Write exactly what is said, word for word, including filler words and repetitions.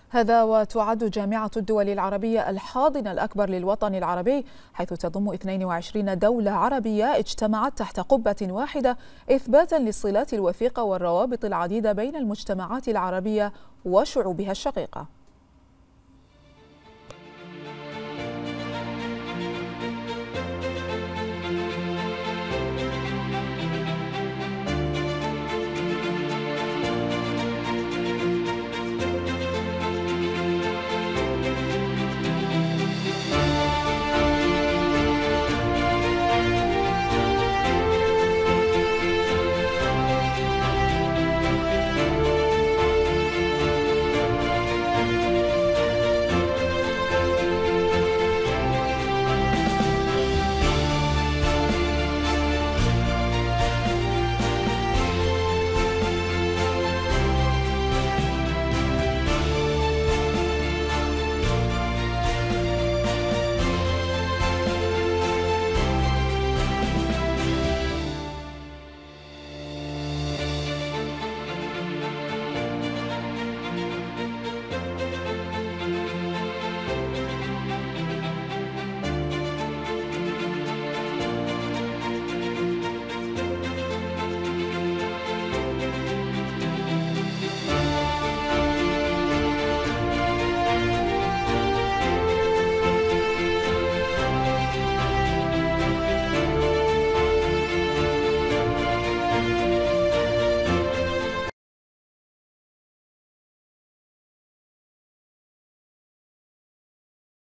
هذا وتعد جامعة الدول العربية الحاضن الأكبر للوطن العربي، حيث تضم اثنين وعشرين دولة عربية اجتمعت تحت قبة واحدة إثباتا للصلات الوثيقة والروابط العديدة بين المجتمعات العربية وشعوبها الشقيقة.